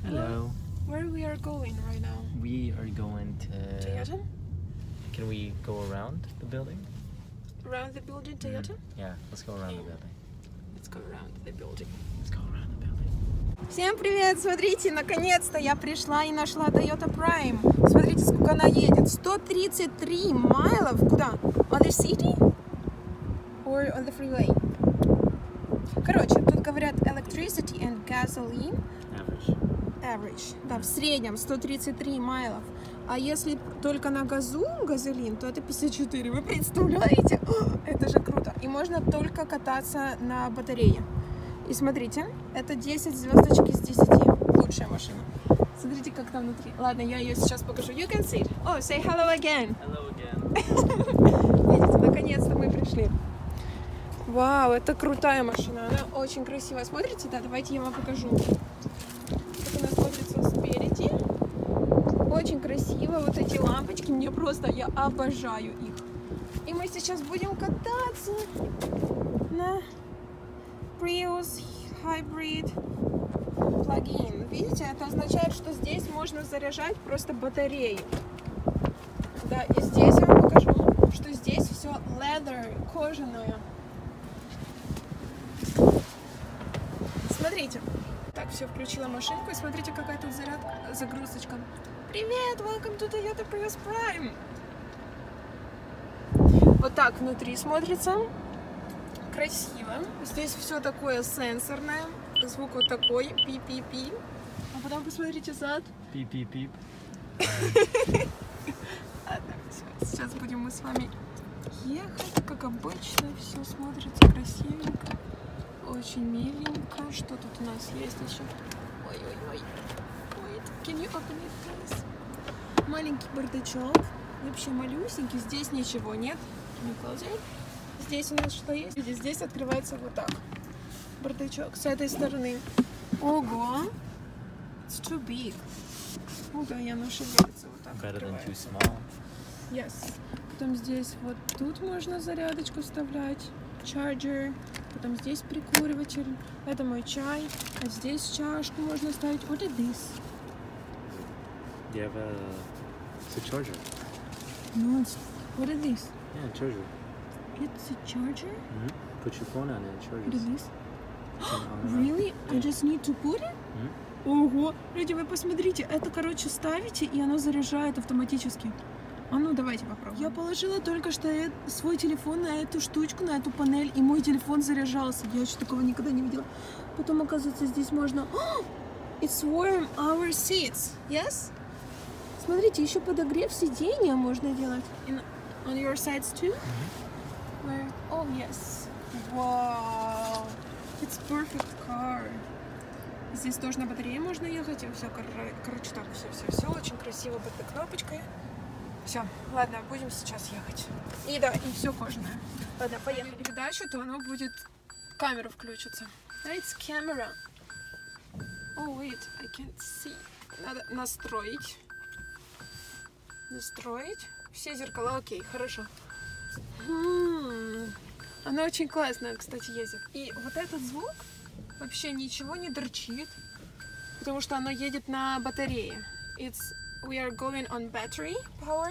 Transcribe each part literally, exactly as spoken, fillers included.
Hello. Where we are going right now? We are going to... Toyota? Can we go around the building? Around the building, Toyota? Mm-hmm. Yeah, let's go around the building. Let's go around the building. Let's go around the building. Всем привет! Смотрите, наконец-то я пришла и нашла Toyota Prime. Смотрите, сколько она едет. сто тридцать три майлов. Куда? On the city? Or on the freeway? Короче, тут говорят electricity and gasoline. Average. Average. Да, в среднем сто тридцать три майлов. А если только на газу газолин, то это пятьдесят четыре. Вы представляете? Это же круто. И можно только кататься на батарее. И смотрите, это десять звездочек из десяти. Лучшая машина. Смотрите, как там внутри. Ладно, я ее сейчас покажу. You can see it. Oh, say hello again. Hello again. Видите, наконец-то мы пришли. Вау, это крутая машина. Она очень красивая. Смотрите, да, давайте я вам покажу. Как она смотрится спереди. Очень красиво. Вот эти лампочки. Мне просто, я обожаю их. И мы сейчас будем кататься на Prius Hybrid Plug-in. Видите, это означает, что здесь можно заряжать просто батареи. Да, и здесь я вам покажу, что здесь все leather, кожаное. Смотрите. Так, все, включила машинку, и смотрите, какая тут зарядка, загрузочка. Привет, welcome to Toyota Prius Prime. Вот так внутри смотрится. Красиво. Здесь все такое сенсорное. Звук вот такой. Пи-пи-пи. А потом посмотрите зад. Пип-пип-пип. Сейчас будем мы с вами ехать. Как обычно. Все смотрится красивенько. Очень миленько. Что тут у нас есть еще? Ой-ой-ой. Wait, can you open it, please? Маленький бардачок. Вообще малюсенький. Здесь ничего нет. Can you close it? Здесь у нас что есть? Видите, здесь открывается вот так. Бардачок с этой стороны. Ого! It's too big. Ого, я ношу делается вот так. Better than too открывается. small. Yes. Потом здесь вот тут можно зарядочку вставлять. Charger. Потом здесь прикуриватель. Это мой чай. А здесь чашку можно ставить. What is this? Do you have a... It's a charger. No, it's... What is this? Yeah, charger. It's a charger? Mm-hmm. Put your phone on it and charge What is it. this? It's on- on and off. Really? I just need to put it? Mm-hmm. Ого! Люди, вы посмотрите, это, короче, ставите, и оно заряжает автоматически. А ну, давайте попробуем. Я положила только что э- свой телефон на эту штучку, на эту панель, и мой телефон заряжался. Я еще такого никогда не видела. Потом, оказывается, здесь можно... Oh! It's warm our seats. Yes? Смотрите, еще подогрев сиденья можно делать. In, on your sides too? Mm-hmm. Where? Oh, yes. Wow. It's perfect car. Здесь тоже на батарее можно ехать. И все, кор короче, так, все, все, все очень красиво под этой кнопочкой. Все, ладно, будем сейчас ехать. И да, и все кожаное. Ладно, поехали. Передачу, то оно будет, камера включится. It's camera. Oh, wait, I can't see. Надо настроить. Настроить. Все зеркала, окей, хорошо. М-м-м. Она очень классная, кстати, ездит. И вот этот звук вообще ничего не дрочит, потому что оно едет на батарее. It's we are going on battery power.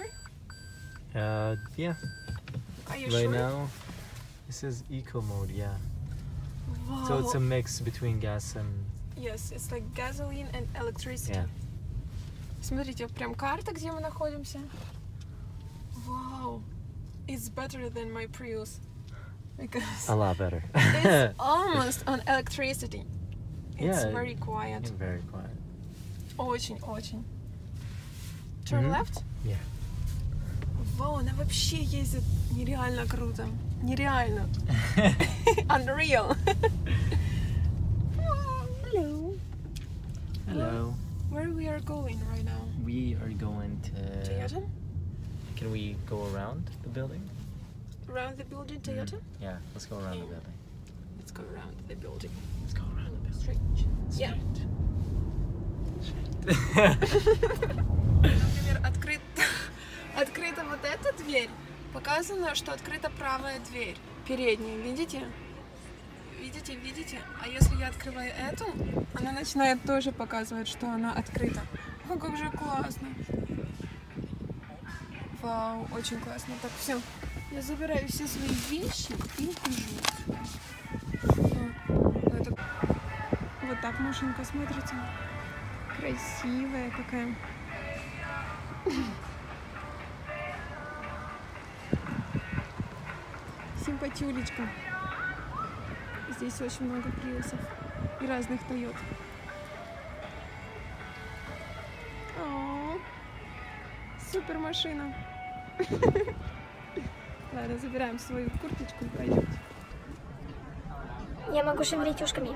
Uh, yeah. Are you Right sure? now, this is eco mode, yeah. Wow. So it's a mix between gas and... Yes, it's like gasoline and electricity. Yeah. Смотрите, прям карта, где мы находимся. Wow. It's better than my Prius. Because A lot better. it's almost on electricity. It's Yeah, very quiet. It's very quiet. Очень, очень. Turn Мгм. left? Yeah. Вау, она вообще ездит нереально круто. Нереально. Unreal. Hello. Hello. Where we are going right now? We are going to... Toyota? Can we go around the building? Around the building, Toyota? Mm-hmm. Yeah, let's go around the Yeah. building. Let's go around the building. Let's go around the building. Straight. Yeah. Straight. Например, открыт... открыта вот эта дверь. Показано, что открыта правая дверь. Передняя, видите? видите, видите? А если я открываю эту, она начинает тоже показывать, что она открыта. О, как же классно. Вау, очень классно. Так, все. Я забираю все свои вещи и хожу. Это... Вот так машинка смотрится. Красивая какая. Симпатюлечка. Здесь очень много приусов и разных Тойот. О, супер машина. Ладно, забираем свою курточку и пойдем. Я могу шевелить ушками.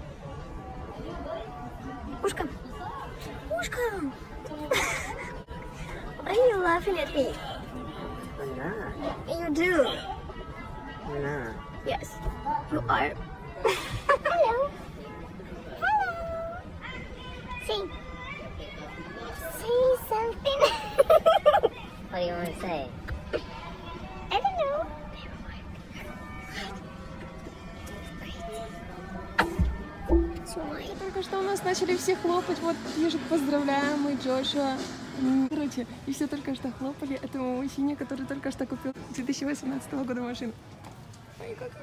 Ушка. Ушка. Why are you laughing at me? I'm not. You do. I'm not. Yes, you are. Hello. Hello. Say. Say something. What do you want to say? I don't know. Только что у нас начали все хлопать. Вот пишет, поздравляем, мы Джошуа. Короче, и все только что хлопали этому мужчине, который только что купил две тысячи восемнадцатого года машину. Ой, как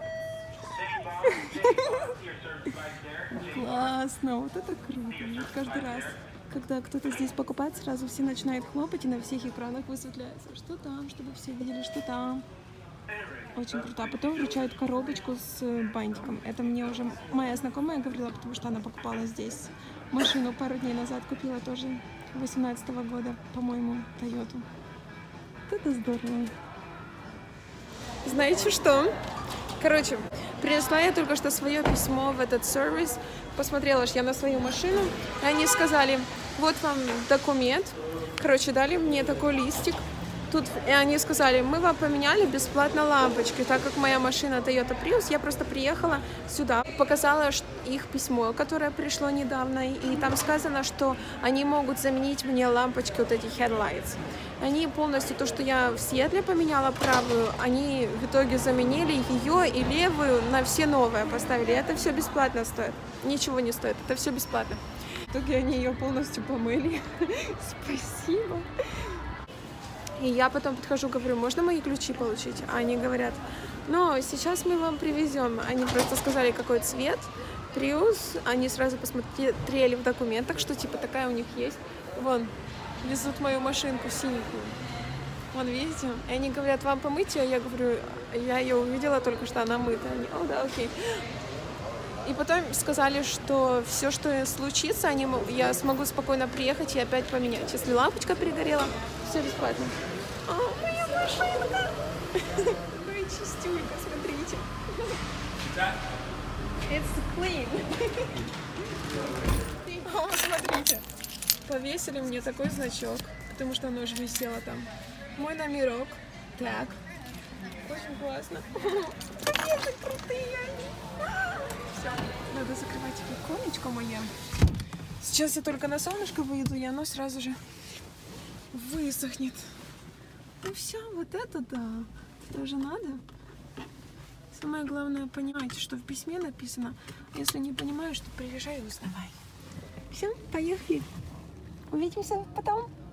мило. Классно, вот это круто. Вот каждый раз, когда кто-то здесь покупает, сразу все начинают хлопать, и на всех экранах высветляется, что там, чтобы все видели, что там. Очень круто. А потом вручают коробочку с бантиком. Это мне уже моя знакомая говорила, потому что она покупала здесь машину пару дней назад. Купила тоже восемнадцатого года, по-моему, Тойоту. Вот это здорово. Знаете что? Короче, принесла я только что свое письмо в этот сервис. Посмотрела ж я на свою машину. И они сказали, вот вам документ. Короче, дали мне такой листик. Тут, и они сказали, мы вам поменяли бесплатно лампочки, так как моя машина Toyota Prius, я просто приехала сюда, показала их письмо, которое пришло недавно, и там сказано, что они могут заменить мне лампочки, вот эти headlights. Они полностью, то, что я в Сиэтле поменяла правую, они в итоге заменили ее и левую на все новые поставили. Это все бесплатно стоит, ничего не стоит, это все бесплатно. В итоге они ее полностью помыли. Спасибо. И я потом подхожу, говорю, можно мои ключи получить? А они говорят, ну, сейчас мы вам привезем. Они просто сказали, какой цвет, Prius. Они сразу посмотрели в документах, что типа такая у них есть. Вон, везут мою машинку синенькую. Вон, видите? И они говорят, вам помыть ее? Я говорю, я ее увидела только что, она мытая. Они, о, да, окей. И потом сказали, что все, что случится, они, я смогу спокойно приехать и опять поменять. Если лампочка перегорела, все бесплатно. О, моя машинка! Ну и чистюлька, смотрите. It's clean. О, смотрите. Повесили мне такой значок, потому что оно уже висело там. Мой номерок. Так. Очень классно. Какие же крутые они. Все, надо закрывать оконечко мое. Сейчас я только на солнышко выйду, и оно сразу же высохнет. Ну все, вот это да. Это же надо. Самое главное понимать, что в письме написано. Если не понимаешь, то приезжай и узнавай. Все, поехали. Увидимся потом.